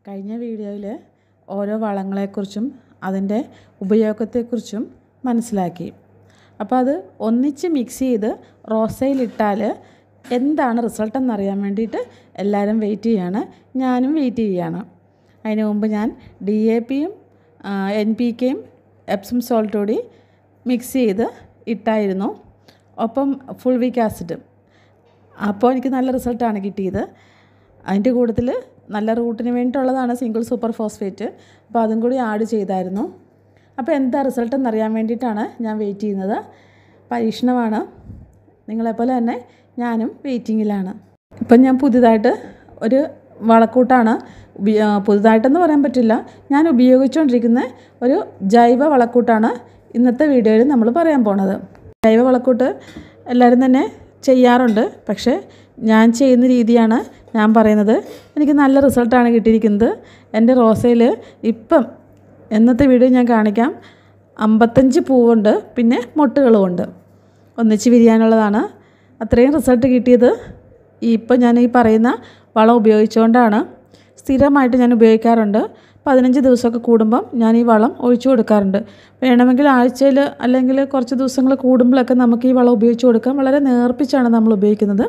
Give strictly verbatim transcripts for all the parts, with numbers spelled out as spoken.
കഴിഞ്ഞ വീഡിയോയിൽ ഓരോ വളങ്ങളെക്കുറിച്ചും അതിൻ്റെ ഉപയോഗത്തെക്കുറിച്ചും മനസ്സിലാക്കി. അപ്പോൾ അത് ഒന്നിച്ച് മിക്സ് ചെയ്ത് റോസയിലിട്ടാൽ എന്താണ് റിസൾട്ട് എന്നറിയാൻ വേണ്ടിയിട്ട് എല്ലാവരും വെയിറ്റ് ചെയ്യാണ്, ഞാനും വെയിറ്റ് ചെയ്യുകയാണ്. അതിന് മുമ്പ് ഞാൻ ഡി എ പിയും എൻ പി കെയും എപ്സം സോൾട്ട് കൂടി മിക്സ് ചെയ്ത് ഇട്ടായിരുന്നു, ഒപ്പം ഫുൾ വീക്ക് ആസിഡും. അപ്പോൾ എനിക്ക് നല്ല റിസൾട്ടാണ് കിട്ടിയത്. അതിൻ്റെ കൂട്ടത്തിൽ നല്ല റൂട്ടിന് വേണ്ടിയിട്ടുള്ളതാണ് സിംഗിൾ സൂപ്പർ ഫോസ്ഫേറ്റ്, അപ്പോൾ അതും കൂടി ആഡ് ചെയ്തായിരുന്നു. അപ്പോൾ എന്താ റിസൾട്ട് എന്നറിയാൻ വേണ്ടിയിട്ടാണ് ഞാൻ വെയിറ്റ് ചെയ്യുന്നത്. പരീക്ഷണമാണ്, നിങ്ങളെപ്പോലെ തന്നെ ഞാനും വെയിറ്റിങ്ങിലാണ്. ഇപ്പം ഞാൻ പുതിയതായിട്ട് ഒരു വളക്കൂട്ടാണ് പുതുതായിട്ടെന്ന് പറയാൻ പറ്റില്ല, ഞാൻ ഉപയോഗിച്ചുകൊണ്ടിരിക്കുന്ന ഒരു ജൈവ വളക്കൂട്ടാണ് ഇന്നത്തെ വീഡിയോയിൽ നമ്മൾ പറയാൻ പോണത്. ജൈവ വളക്കൂട്ട് എല്ലാവരും തന്നെ ചെയ്യാറുണ്ട്, പക്ഷേ ഞാൻ ചെയ്യുന്ന രീതിയാണ് ഞാൻ പറയുന്നത്. എനിക്ക് നല്ല റിസൾട്ടാണ് കിട്ടിയിരിക്കുന്നത്. എൻ്റെ റോസയിൽ ഇപ്പം ഇന്നത്തെ വീഡിയോ ഞാൻ കാണിക്കാം. അമ്പത്തഞ്ച് പൂവുണ്ട്, പിന്നെ മൊട്ടുകളുമുണ്ട്, ഒന്നിച്ച് വിരിയാനുള്ളതാണ്. അത്രയും റിസൾട്ട് കിട്ടിയത് ഇപ്പം ഞാൻ ഈ പറയുന്ന വളം ഉപയോഗിച്ചുകൊണ്ടാണ്. സ്ഥിരമായിട്ട് ഞാൻ ഉപയോഗിക്കാറുണ്ട്. പതിനഞ്ച് ദിവസമൊക്കെ കൂടുമ്പം ഞാൻ ഈ വളം ഒഴിച്ചു കൊടുക്കാറുണ്ട്. വേണമെങ്കിൽ ആഴ്ചയിൽ അല്ലെങ്കിൽ കുറച്ച് ദിവസങ്ങൾ കൂടുമ്പോഴൊക്കെ നമുക്ക് ഈ വളം ഉപയോഗിച്ച് കൊടുക്കാം. വളരെ നേർപ്പിച്ചാണ് നമ്മൾ ഉപയോഗിക്കുന്നത്.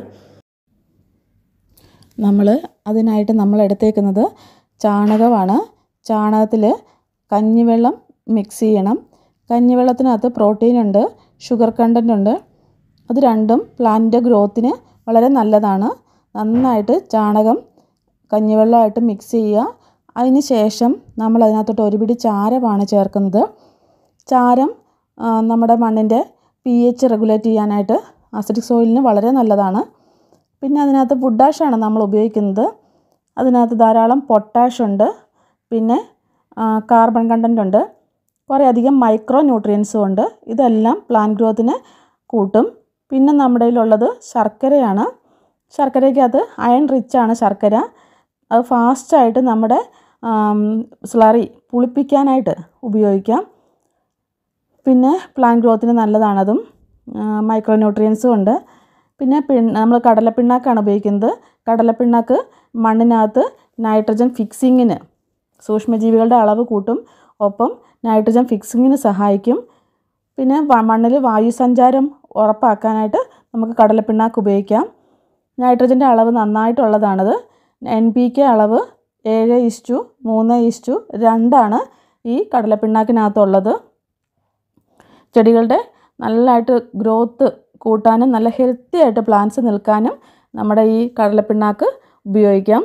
നമ്മൾ അതിനായിട്ട് നമ്മൾ എടുത്തേക്കുന്നത് ചാണകമാണ്. ചാണകത്തിൽ കഞ്ഞിവെള്ളം മിക്സ് ചെയ്യണം. കഞ്ഞിവെള്ളത്തിനകത്ത് പ്രോട്ടീനുണ്ട്, ഷുഗർ കണ്ടൻ്റ് ഉണ്ട്. അത് രണ്ടും പ്ലാന്റിൻ്റെ ഗ്രോത്തിന് വളരെ നല്ലതാണ്. നന്നായിട്ട് ചാണകം കഞ്ഞിവെള്ളമായിട്ട് മിക്സ് ചെയ്യുക. അതിന് ശേഷം നമ്മൾ അതിനകത്തോട്ട് ഒരു പിടി ചാരമാണ് ചേർക്കുന്നത്. ചാരം നമ്മുടെ മണ്ണിൻ്റെ പി എച്ച് റെഗുലേറ്റ് ചെയ്യാനായിട്ട് അസിഡിക് സോയിലിന് വളരെ നല്ലതാണ്. പിന്നെ അതിനകത്ത് പൊട്ടാഷാണ് നമ്മൾ ഉപയോഗിക്കുന്നത്. അതിനകത്ത് ധാരാളം പൊട്ടാഷ് ഉണ്ട്, പിന്നെ കാർബൺ കണ്ടൻ്റ് ഉണ്ട്, കുറേ അധികം മൈക്രോ ന്യൂട്രിയൻസും ഉണ്ട്. ഇതെല്ലാം പ്ലാന്റ് ഗ്രോത്തിന് കൂട്ടും. പിന്നെ നമ്മുടെ കയ്യിലുള്ളത് ശർക്കരയാണ്. ശർക്കരയ്ക്കകത്ത് അയൺ റിച്ചാണ് ശർക്കര. അത് ഫാസ്റ്റായിട്ട് നമ്മുടെ സ്ലറി പുളിപ്പിക്കാനായിട്ട് ഉപയോഗിക്കാം. പിന്നെ പ്ലാന്റ് ഗ്രോത്തിന് നല്ലതാണതും. മൈക്രോ ന്യൂട്രിയൻസും ഉണ്ട്. പിന്നെ പിൺ നമ്മൾ കടലപ്പിണ്ണാക്കാണ് ഉപയോഗിക്കുന്നത്. കടലപ്പിണ്ണാക്ക് മണ്ണിനകത്ത് നൈട്രജൻ ഫിക്സിങ്ങിന്, സൂക്ഷ്മജീവികളുടെ അളവ് കൂട്ടും, ഒപ്പം നൈട്രജൻ ഫിക്സിങ്ങിന് സഹായിക്കും. പിന്നെ മണ്ണിൽ വായുസഞ്ചാരം ഉറപ്പാക്കാനായിട്ട് നമുക്ക് കടലപ്പിണ്ണാക്ക് ഉപയോഗിക്കാം. നൈട്രജൻ്റെ അളവ് നന്നായിട്ടുള്ളതാണത്. എൻ പി കെ അളവ് ഏഴ് ഇസ്റ്റു മൂന്ന് ഇസ്റ്റു രണ്ടാണ് ഈ കടലപ്പിണ്ണാക്കിനകത്തുള്ളത്. ചെടികളുടെ നല്ലതായിട്ട് ഗ്രോത്ത് കൂട്ടാനും നല്ല ഹെൽത്തി ആയിട്ട് പ്ലാന്റ്സ് നിൽക്കാനും നമ്മുടെ ഈ കടലപ്പിണ്ണാക്ക് ഉപയോഗിക്കാം.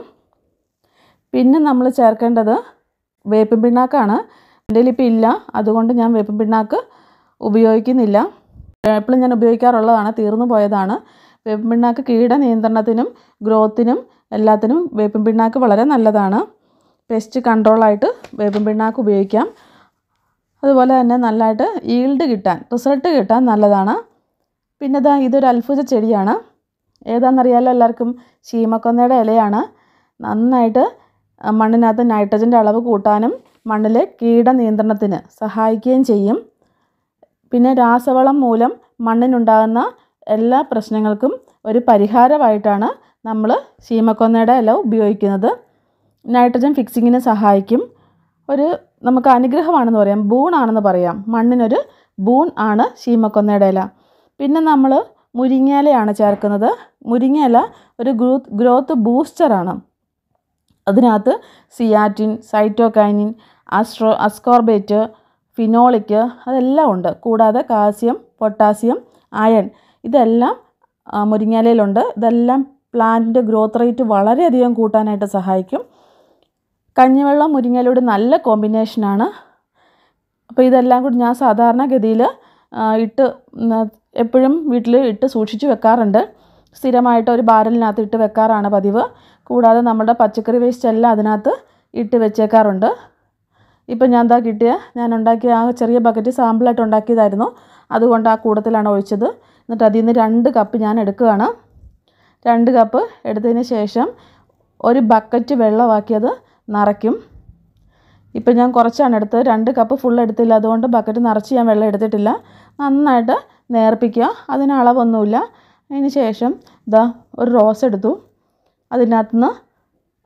പിന്നെ നമ്മൾ ചേർക്കേണ്ടത് വേപ്പിൻ പിണ്ണാക്കാണ്. എൻ്റെ കയ്യിൽ ഇപ്പോൾ ഇല്ല, അതുകൊണ്ട് ഞാൻ വേപ്പിൻ പിണ്ണാക്ക് ഉപയോഗിക്കുന്നില്ല. എപ്പോഴും ഞാൻ ഉപയോഗിക്കാറുള്ളതാണ്, തീർന്നു പോയതാണ്. വേപ്പിൻ പിണ്ണാക്ക് കീട നിയന്ത്രണത്തിനും ഗ്രോത്തിനും എല്ലാത്തിനും വേപ്പിൻ പിണ്ണാക്ക് വളരെ നല്ലതാണ്. പെസ്റ്റ് കൺട്രോളായിട്ട് വേപ്പിൻ പിണ്ണാക്ക് ഉപയോഗിക്കാം. അതുപോലെ തന്നെ നല്ലതായിട്ട് ഈൽഡ് കിട്ടാൻ, റിസൾട്ട് കിട്ടാൻ നല്ലതാണ്. പിന്നെ ഇതാ ഇതൊരു അത്ഭുത ചെടിയാണ്. ഏതാണെന്നറിയാമല്ലോ എല്ലാവർക്കും? ശീമക്കൊന്നയുടെ ഇലയാണ്. നന്നായിട്ട് മണ്ണിനകത്ത് നൈട്രജൻ്റെ അളവ് കൂട്ടാനും മണ്ണിലെ കീട നിയന്ത്രണത്തിന് സഹായിക്കുകയും ചെയ്യും. പിന്നെ രാസവളം മൂലം മണ്ണിനുണ്ടാകുന്ന എല്ലാ പ്രശ്നങ്ങൾക്കും ഒരു പരിഹാരമായിട്ടാണ് നമ്മൾ ശീമക്കൊന്നയുടെ ഇല ഉപയോഗിക്കുന്നത്. നൈട്രജൻ ഫിക്സിങ്ങിന് സഹായിക്കും. ഒരു നമുക്ക് അനുഗ്രഹമാണെന്ന് പറയാം, ബൂണാണെന്ന് പറയാം. മണ്ണിനൊരു ബൂൺ ആണ് ശീമക്കൊന്നയുടെ ഇല. പിന്നെ നമ്മൾ മുരിങ്ങയിലയാണ് ചേർക്കുന്നത്. മുരിങ്ങയില ഒരു ഗ്രോത്ത് ഗ്രോത്ത് ബൂസ്റ്ററാണ്. അതിനകത്ത് zeatin, cytokinin, astro ascorbate, phenolic അതെല്ലാം ഉണ്ട്. കൂടാതെ കാൽസ്യം, പൊട്ടാസ്യം, അയൺ ഇതെല്ലാം മുരിങ്ങയിലയിലുണ്ട്. ഇതെല്ലാം പ്ലാന്റിൻ്റെ ഗ്രോത്ത് റേറ്റ് വളരെയധികം കൂട്ടാനായിട്ട് സഹായിക്കും. കഞ്ഞിവെള്ളം മുരിങ്ങയിലയുടെ നല്ല കോമ്പിനേഷനാണ്. അപ്പോൾ ഇതെല്ലാം കൂടി ഞാൻ സാധാരണഗതിയിൽ ഇട്ട് എപ്പോഴും വീട്ടിൽ ഇട്ട് സൂക്ഷിച്ച് വെക്കാറുണ്ട്. സ്ഥിരമായിട്ട് ഒരു ബാരലിനകത്ത് ഇട്ട് വെക്കാറാണ് പതിവ്. കൂടാതെ നമ്മുടെ പച്ചക്കറി വേസ്റ്റ് എല്ലാം അതിനകത്ത് ഇട്ട് വെച്ചേക്കാറുണ്ട്. ഇപ്പം ഞാൻ എന്താ കിട്ടിയ ഞാൻ ഉണ്ടാക്കിയ ആ ചെറിയ ബക്കറ്റ് സാമ്പിളായിട്ട് ഉണ്ടാക്കിയതായിരുന്നു, അതുകൊണ്ട് ആ കൂടത്തിലാണ് ഒഴിച്ചത്. എന്നിട്ട് അതിൽ നിന്ന് രണ്ട് കപ്പ് ഞാൻ എടുക്കുകയാണ്. രണ്ട് കപ്പ് എടുത്തതിന് ശേഷം ഒരു ബക്കറ്റ് വെള്ളമാക്കിയത് നിറയ്ക്കും. ഇപ്പം ഞാൻ കുറച്ചാണ് എടുത്തത്, രണ്ട് കപ്പ് ഫുൾ എടുത്തില്ല, അതുകൊണ്ട് ബക്കറ്റ് നിറച്ച് ഞാൻ വെള്ളം എടുത്തിട്ടില്ല. നന്നായിട്ട് നേർപ്പിക്കുക, അതിന് അളവൊന്നുമില്ല. അതിന് ശേഷം ഇതാ ഒരു റോസ് എടുത്തു. അതിനകത്തുനിന്ന്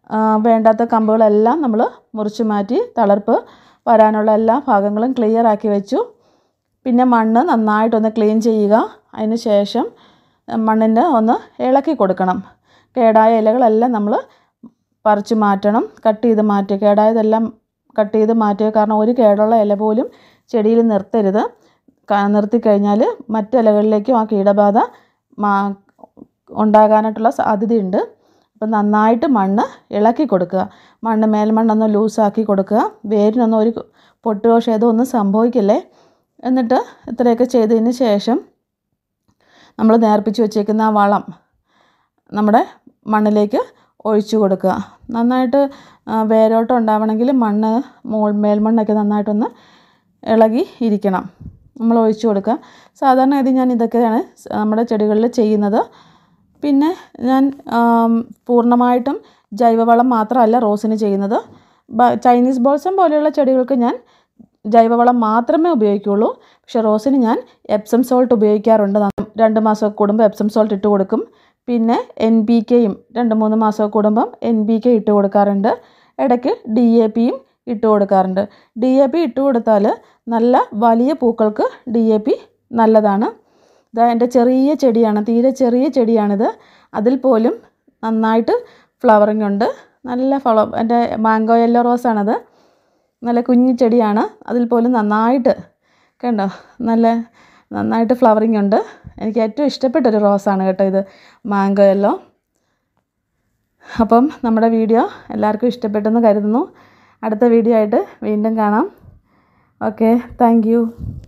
വേണ്ടാത്ത കമ്പുകളെല്ലാം നമ്മൾ മുറിച്ച് മാറ്റി തളിർപ്പ് വരാനുള്ള എല്ലാ ഭാഗങ്ങളും ക്ലിയർ ആക്കി വെച്ചു. പിന്നെ മണ്ണ് നന്നായിട്ടൊന്ന് ക്ലീൻ ചെയ്യുക. അതിന് ശേഷം മണ്ണിൻ്റെ ഒന്ന് ഇളക്കി കൊടുക്കണം. കേടായ ഇലകളെല്ലാം നമ്മൾ പറിച്ച് മാറ്റണം, കട്ട് ചെയ്ത് മാറ്റുക. കേടായതെല്ലാം കട്ട് ചെയ്ത് മാറ്റുക. കാരണം ഒരു കേടുള്ള ഇല പോലും ചെടിയിൽ നിർത്തരുത്. നിർത്തിക്കഴിഞ്ഞാൽ മറ്റ് ഇലകളിലേക്കും ആ കീടബാധ ഉണ്ടാകാനായിട്ടുള്ള സാധ്യതയുണ്ട്. അപ്പം നന്നായിട്ട് മണ്ണ് ഇളക്കി കൊടുക്കുക. മണ്ണ് മേൽമണ്ണൊന്ന് ലൂസാക്കി കൊടുക്കുക. വേരിനൊന്നും ഒരു പൊട്ടുകയോ ക്ഷേതമോ ഒന്നും സംഭവിക്കില്ലേ. എന്നിട്ട് ഇത്രയൊക്കെ ചെയ്തതിന് ശേഷം നമ്മൾ നേർപ്പിച്ച് വെച്ചേക്കുന്ന ആ വളം നമ്മുടെ മണ്ണിലേക്ക് ഒഴിച്ചു കൊടുക്കുക. നന്നായിട്ട് വേരോട്ടം ഉണ്ടാവണമെങ്കിൽ മണ്ണ് മോൾ മേൽമണ്ണൊക്കെ നന്നായിട്ടൊന്ന് ഇളകി ഇരിക്കണം. നമ്മൾ ഒഴിച്ചു കൊടുക്കുക. സാധാരണ ഇത് ഞാൻ ഇതൊക്കെയാണ് നമ്മുടെ ചെടികളിൽ ചെയ്യുന്നത്. പിന്നെ ഞാൻ പൂർണ്ണമായിട്ടും ജൈവവളം മാത്രമല്ല റോസിന് ചെയ്യുന്നത്. ചൈനീസ് ബോൾസം പോലെയുള്ള ചെടികൾക്ക് ഞാൻ ജൈവവളം മാത്രമേ ഉപയോഗിക്കുകയുള്ളൂ. പക്ഷേ റോസിന് ഞാൻ എപ്സം സോൾട്ട് ഉപയോഗിക്കാറുണ്ട്. രണ്ട് മാസമൊക്കെ കൂടുമ്പോൾ എപ്സം സോൾട്ട് ഇട്ട് കൊടുക്കും. പിന്നെ എൻ പി കെയും രണ്ട് മൂന്ന് മാസമൊക്കെ കൂടുമ്പം എൻ പി കെ ഇട്ട് കൊടുക്കാറുണ്ട്. ഇടയ്ക്ക് ഡി എ പിയും ഇട്ട് കൊടുക്കാറുണ്ട്. ഡി എ പി ഇട്ട് കൊടുത്താൽ നല്ല വലിയ പൂക്കൾക്ക് ഡി എ പി നല്ലതാണ്. ഇതാ എൻ്റെ ചെറിയ ചെടിയാണ്, തീരെ ചെറിയ ചെടിയാണിത്. അതിൽ പോലും നന്നായിട്ട് ഫ്ലവറിങ് ഉണ്ട്. നല്ല ഫ്ലവർ, എൻ്റെ മാംഗോ യെല്ലോ റോസാണത്. നല്ല കുഞ്ഞു ചെടിയാണ്. അതിൽ പോലും നന്നായിട്ട് കണ്ടോ, നല്ല നന്നായിട്ട് ഫ്ലവറിങ് ഉണ്ട്. എനിക്ക് ഏറ്റവും ഇഷ്ടപ്പെട്ടൊരു റോസാണ് കേട്ടോ ഇത്, മാംഗോ യെല്ലോ. അപ്പം നമ്മുടെ വീഡിയോ എല്ലാവർക്കും ഇഷ്ടപ്പെട്ടെന്ന് കരുതുന്നു. അടുത്ത വീഡിയോ ആയിട്ട് വീണ്ടും കാണാം. Okay, thank U.